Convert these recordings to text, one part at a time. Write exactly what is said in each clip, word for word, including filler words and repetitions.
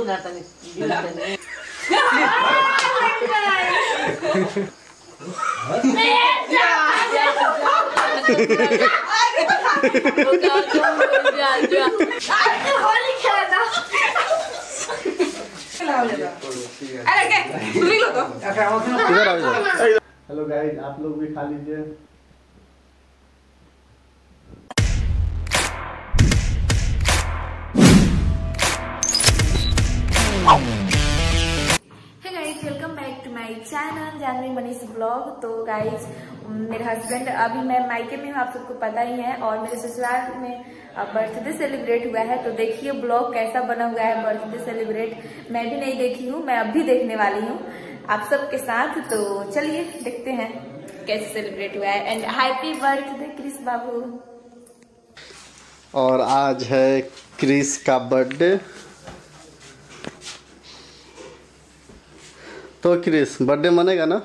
ना तनी तनी होली खेलना अरे के सुनी लो तो इधर आओ इधर। हेलो गाइस, आप लोग भी खा लीजिए। Hey guys, welcome back to my channel Janvi Manish blog. तो गाइस, मेरे हस्बैंड अभी मैं मायके में हूँ, आप सबको पता ही है, और मेरे ससुराल में बर्थडे सेलिब्रेट हुआ है। तो देखिए ब्लॉग कैसा बना हुआ है बर्थडे सेलिब्रेट। मैं भी नहीं देखी हूँ, मैं अब भी देखने वाली हूँ आप सबके साथ। तो चलिए देखते हैं कैसे सेलिब्रेट हुआ है। एंड हैप्पी बर्थडे क्रिस बाबू। और आज है क्रिस का बर्थडे। तो क्रिस बर्थडे मनेगा ना?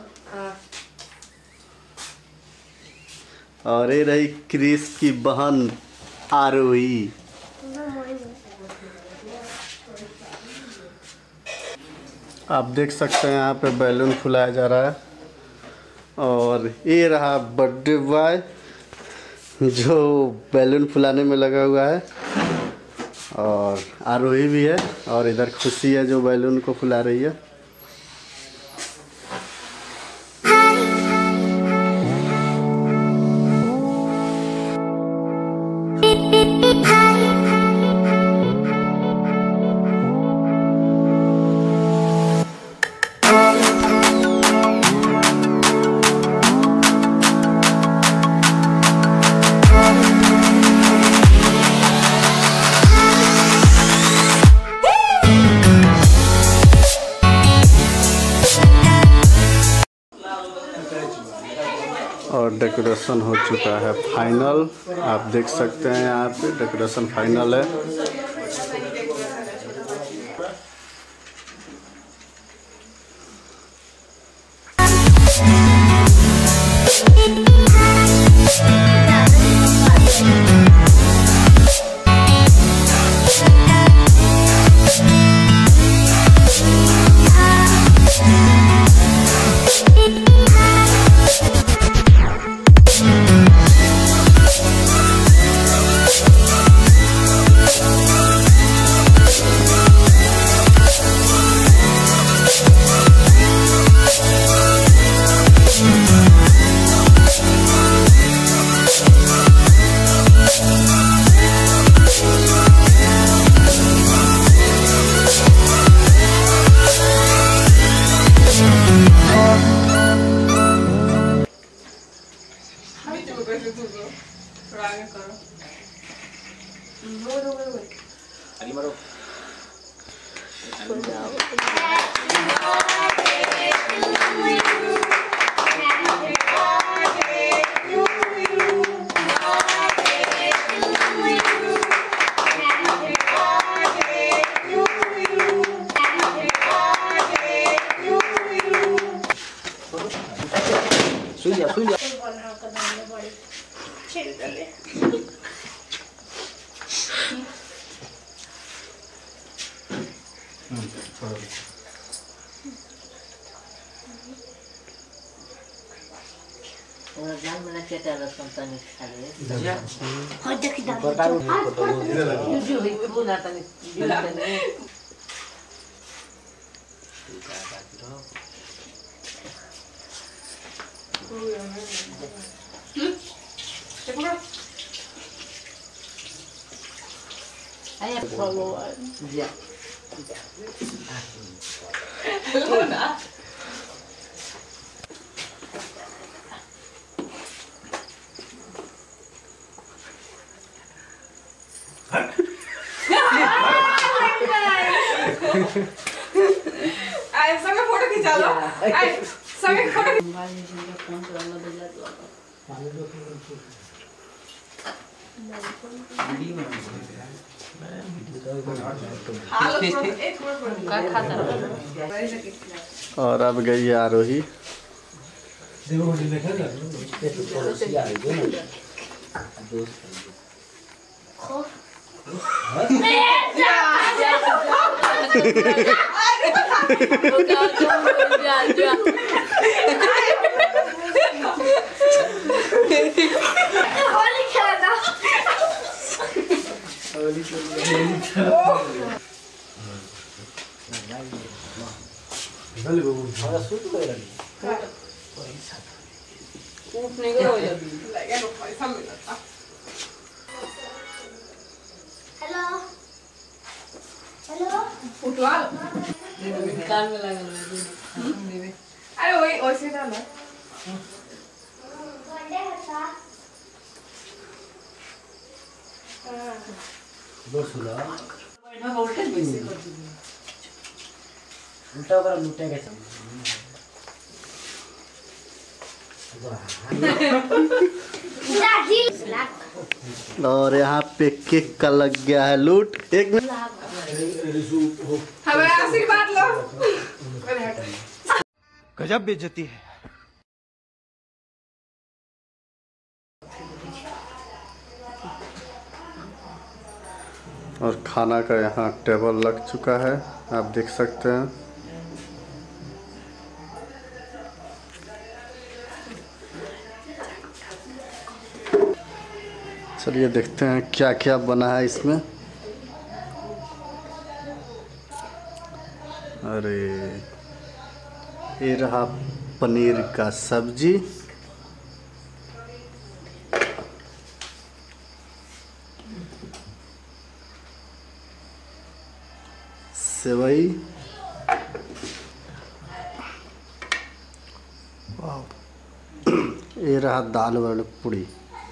और ये रही क्रिस की बहन आरोही। आप देख सकते हैं यहाँ पे बैलून फुलाया जा रहा है। और ये रहा बर्थडे बॉय जो बैलून फुलाने में लगा हुआ है, और आरोही भी है, और इधर खुशी है जो बैलून को फुला रही है। और डेकोरेशन हो चुका है फाइनल। आप देख सकते हैं यहाँ पे डेकोरेशन फाइनल है। और जान में केटा रसम तनी खाले हो देखि दा जो भी वो ना तनी तनी आया प्रॉब्लम या ना आए सब फोटो खिंचा लो। आए सब फोटो मोबाइल में फोन चलाना दे जा तो वीडियो में मैं वीडियो का खाता रहा। और अब गई आरोही। कान में लगा अरे वही वैसे ना ना वोल्टेज वैसे कर दीजिए उल्टा कर लूटे कैसे और यहाँ पे केक का लग गया है लूट। एक मिनट हमें आशीर्वाद लो। गजब बेइज्जती है। और खाना का यहाँ टेबल लग चुका है, आप देख सकते हैं। चलिए देखते हैं क्या क्या बना है इसमें। अरे ये रहा पनीर का सब्जी, सेवई, ये रहा दाल वाली पूड़ी।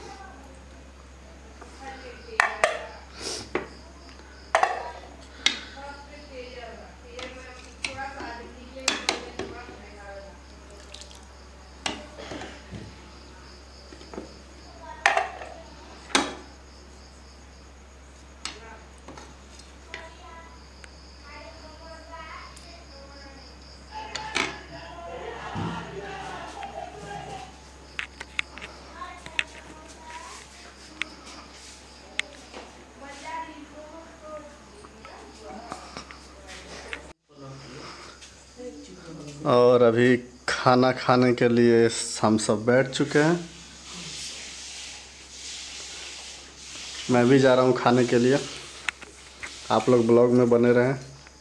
और अभी खाना खाने के लिए हम सब बैठ चुके हैं। मैं भी जा रहा हूँ खाने के लिए, आप लोग ब्लॉग में बने रहें।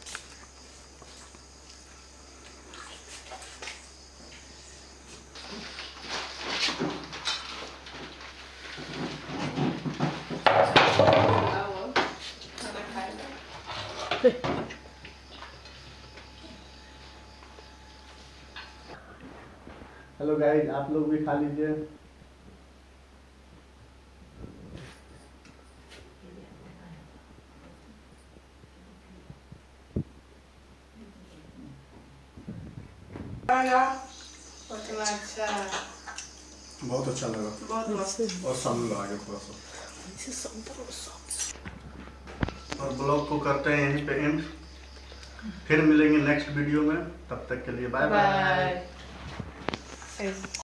हेलो गाइस, आप लोग भी खा लीजिए। अच्छा बहुत अच्छा लगा, बहुत मस्त। और सामने आगे थोड़ा सा। और ब्लॉग को करते हैं यहीं पे एंड, फिर मिलेंगे नेक्स्ट वीडियो में। तब तक के लिए बाय बाय।